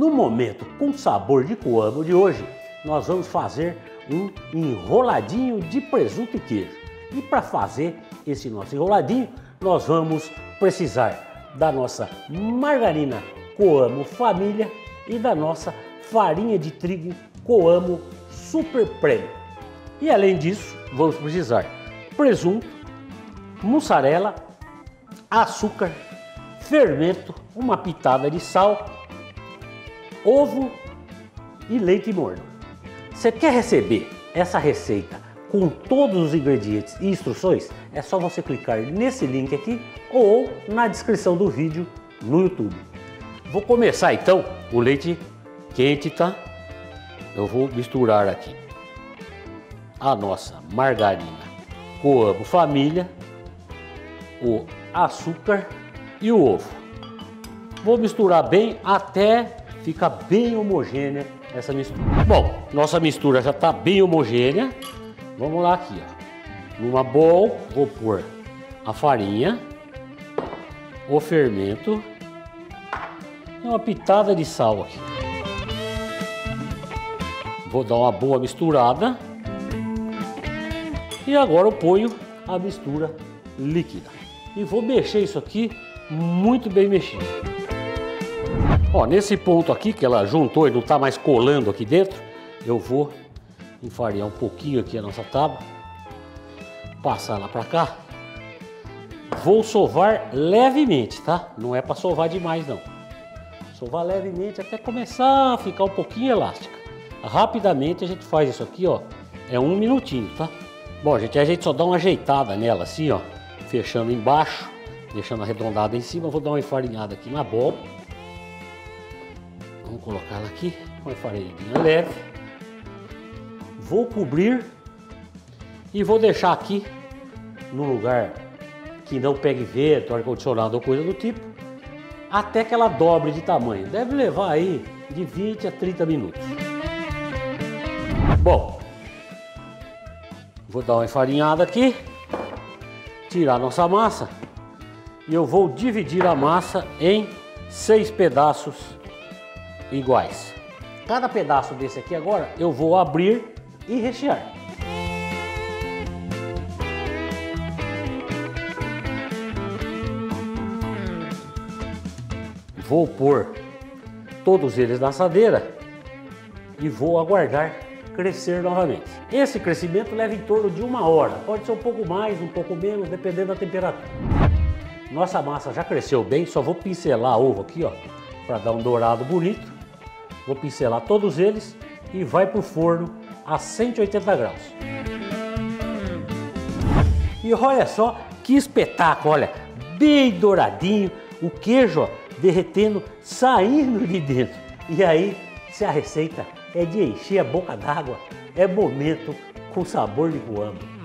No momento com sabor de coamo de hoje, nós vamos fazer um enroladinho de presunto e queijo. E para fazer esse nosso enroladinho, nós vamos precisar da nossa margarina Coamo Família e da nossa farinha de trigo Coamo Super Premium. E além disso, vamos precisar presunto, mussarela, açúcar, fermento, uma pitada de sal, ovo e leite morno. Você quer receber essa receita com todos os ingredientes e instruções? É só você clicar nesse link aqui ou na descrição do vídeo no YouTube. Vou começar então, o leite quente, tá? Eu vou misturar aqui a nossa margarina Coamo Família, o açúcar e o ovo. Vou misturar bem até ficar bem homogênea essa mistura. Bom, nossa mistura já está bem homogênea. Vamos lá aqui, ó. Numa bowl, vou pôr a farinha, o fermento e uma pitada de sal aqui. Vou dar uma boa misturada. E agora eu ponho a mistura líquida. E vou mexer isso aqui muito bem mexido. Ó, nesse ponto aqui que ela juntou e não está mais colando aqui dentro, eu vou enfarinhar um pouquinho aqui a nossa tábua, passar lá para cá. Vou sovar levemente, tá? Não é para sovar demais não. Sovar levemente até começar a ficar um pouquinho elástica. Rapidamente a gente faz isso aqui, ó. É 1 minutinho, tá? Bom, gente, a gente só dá uma ajeitada nela assim, ó, fechando embaixo, deixando arredondada em cima. Vou dar uma enfarinhada aqui na bola. Vamos colocar ela aqui, uma enfarinhadinha leve. Vou cobrir e vou deixar aqui no lugar que não pegue vento, ar-condicionado ou coisa do tipo, até que ela dobre de tamanho. Deve levar aí de 20 a 30 minutos. Bom, vou dar uma enfarinhada aqui, tirar nossa massa e eu vou dividir a massa em 6 pedaços iguais. Cada pedaço desse aqui agora eu vou abrir e rechear. Vou pôr todos eles na assadeira e vou aguardar crescer novamente. Esse crescimento leva em torno de 1 hora, pode ser um pouco mais, um pouco menos, dependendo da temperatura. Nossa massa já cresceu bem, só vou pincelar ovo aqui, ó, para dar um dourado bonito. Vou pincelar todos eles e vai para o forno a 180 graus. E olha só que espetáculo, olha, bem douradinho, o queijo, ó, derretendo, saindo de dentro. E aí, se a receita é de encher a boca d'água, é momento com sabor de coamo.